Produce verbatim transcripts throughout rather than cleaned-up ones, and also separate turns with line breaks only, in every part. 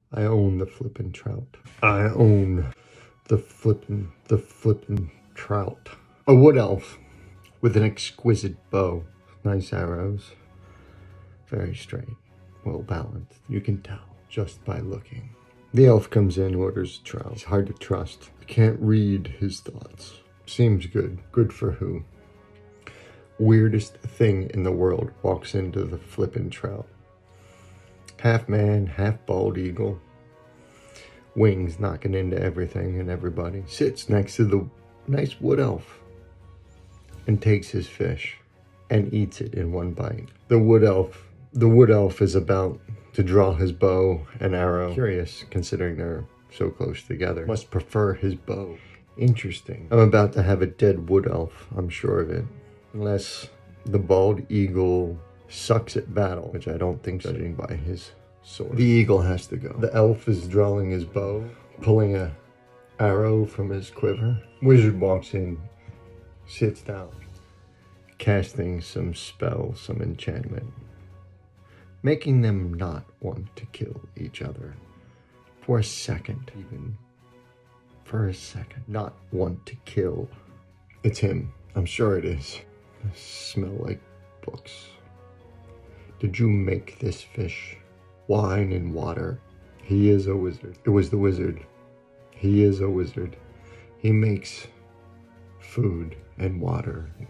I own the flippin' trout. I own the flippin', the flippin' trout. A wood elf with an exquisite bow. Nice arrows. Very straight. Well balanced. You can tell just by looking. The elf comes in, orders trout. He's hard to trust. You can't read his thoughts. Seems good. Good for who? Weirdest thing in the world walks into the flippin' trout. Half man, half bald eagle. Wings knocking into everything and everybody. Sits next to the nice wood elf and takes his fish and eats it in one bite. The wood elf, the wood elf is about to draw his bow and arrow. Curious, considering they're so close together. Must prefer his bow. Interesting. I'm about to have a dead wood elf, I'm sure of it. Unless the bald eagle sucks at battle, which I don't think, judging by his sword. The eagle has to go. The elf is drawing his bow, pulling a arrow from his quiver. Wizard walks in, sits down, casting some spell, some enchantment, making them not want to kill each other. For a second, even. For a second. Not want to kill. It's him. I'm sure it is. I smell like books. Did you make this fish? Wine and water. He is a wizard. It was the wizard. He is a wizard. He makes food and water and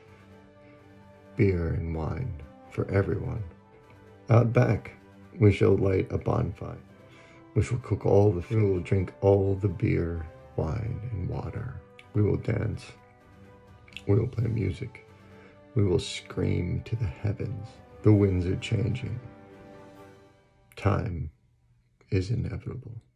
beer and wine for everyone. Out back, we shall light a bonfire. We shall cook all the food. We will drink all the beer, wine, and water. We will dance. We will play music. We will scream to the heavens. The winds are changing. Time is inevitable.